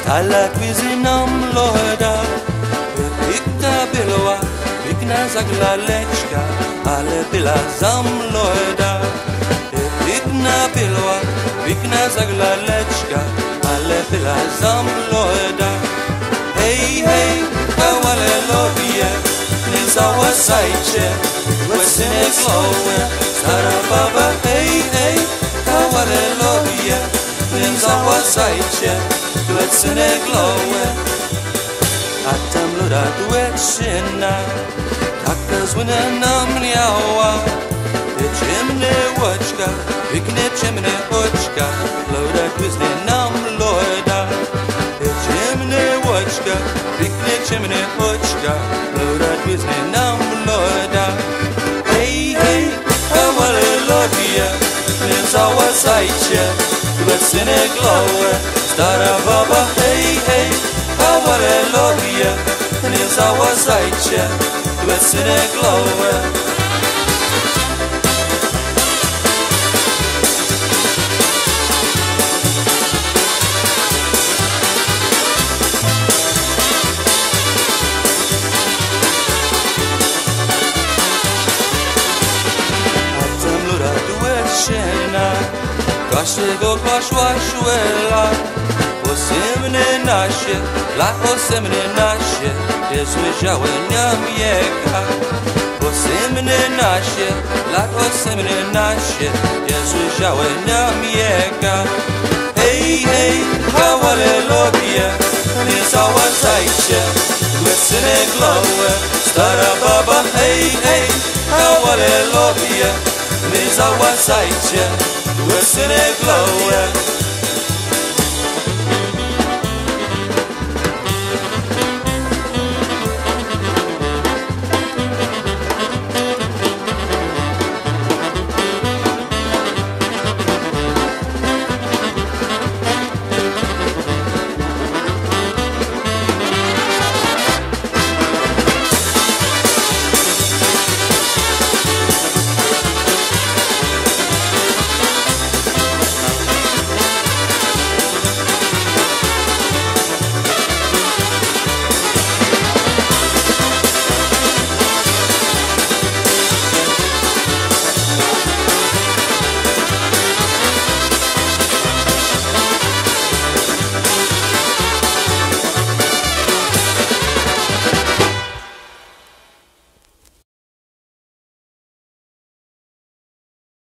على كويزينام لوهدا بيكنا بلوا بيكنا زغلا لechka ale bila zam lojda bikna bilwa bikna zagla lechka ale bila zam lojda hey hey kawale lobie niza wasaiche wasine glowe stara baba hey hey kawale lobie niza wasaiche wasine glowe atam loda duetshina Takas wina namni awa chimne wachka Vikne chimne ochka Loda kwizne nam loida chimne wachka Vikne chimne ochka Loda kwizne nam loida Hey hey Kawale lodia Nizawa saiche Twetsine glowe Stara baba Hey hey Kawale lodia Nizawa saiche Twetsine glowe Atam lura duetshena Kashego kwashwashwela Osimne nashe La osimne nashe Yezwejawe nyamyeka Osimne nashe La osimne nashe Yezwejawe nyamyeka Hey hey Kawale lobie Nizawa zaiche Twetsine glowe Stara baba Hey hey Kawale lobie Nizawa zaiche Twetsine glowe